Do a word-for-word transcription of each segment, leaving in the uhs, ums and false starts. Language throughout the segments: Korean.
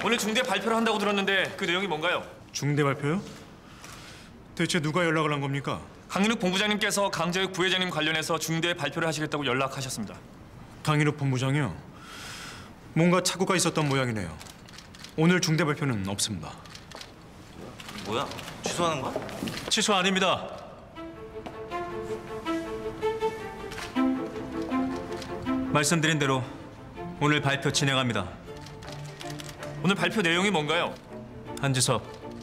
오늘 중대 발표를 한다고 들었는데 그 내용이 뭔가요? 중대 발표요? 대체 누가 연락을 한 겁니까? 강인욱 본부장님께서 강재욱 부회장님 관련해서 중대 발표를 하시겠다고 연락하셨습니다. 강인욱 본부장이요? 뭔가 착오가 있었던 모양이네요. 오늘 중대 발표는 없습니다. 뭐야? 취소하는 거야? 취소 아닙니다. 말씀드린 대로 오늘 발표 진행합니다. 오늘 발표 내용이 뭔가요? 한지섭,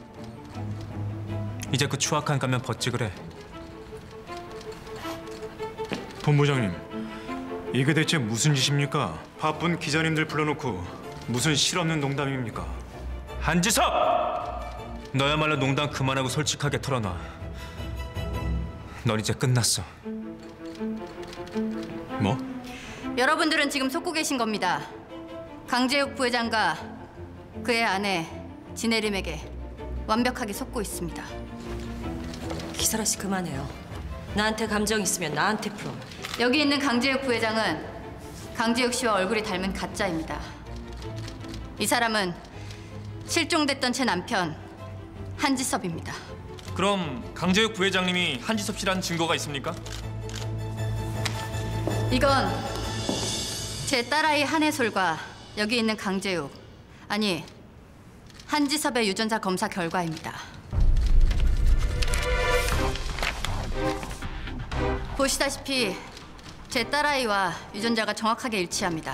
이제 그 추악한 가면 벗지 그래. 본부장님, 이게 대체 무슨 짓입니까? 바쁜 기자님들 불러놓고 무슨 실없는 농담입니까? 한지섭! 너야말로 농담 그만하고 솔직하게 털어놔. 넌 이제 끝났어. 뭐? 여러분들은 지금 속고 계신 겁니다. 강재욱 부회장과 그의 아내 진혜림에게 완벽하게 속고 있습니다. 기설아 씨 그만해요. 나한테 감정 있으면 나한테 풀어. 여기 있는 강재욱 부회장은 강재욱 씨와 얼굴이 닮은 가짜입니다. 이 사람은 실종됐던 제 남편 한지섭입니다. 그럼 강재욱 부회장님이 한지섭 씨라는 증거가 있습니까? 이건 제 딸아이 한혜솔과 여기 있는 강재욱, 아니 한지섭의 유전자 검사 결과입니다. 보시다시피 제 딸아이와 유전자가 정확하게 일치합니다.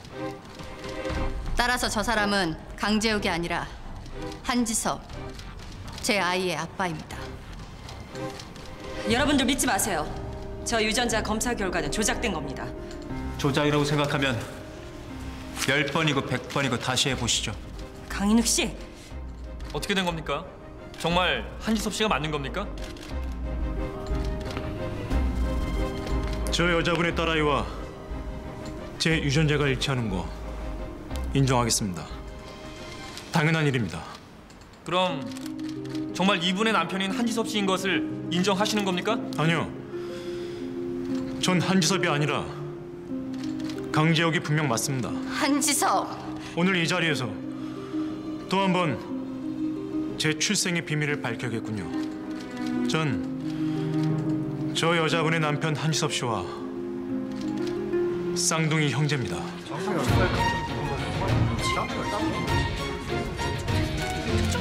따라서 저 사람은 강재욱이 아니라 한지섭, 제 아이의 아빠입니다. 여러분들 믿지 마세요. 저 유전자 검사 결과는 조작된 겁니다. 조작이라고 생각하면 열 번이고 백 번이고 다시 해보시죠. 강인욱 씨. 어떻게 된 겁니까? 정말 한지섭 씨가 맞는 겁니까? 저 여자분의 딸아이와 제 유전자가 일치하는 거 인정하겠습니다. 당연한 일입니다. 그럼 정말 이분의 남편인 한지섭 씨인 것을 인정하시는 겁니까? 아니요. 전 한지섭이 아니라 강재욱이 분명 맞습니다. 한지섭! 오늘 이 자리에서 또 한 번 제 출생의 비밀을 밝혀야겠군요. 전 저 여자분의 남편 한지섭 씨와 쌍둥이 형제입니다. 좀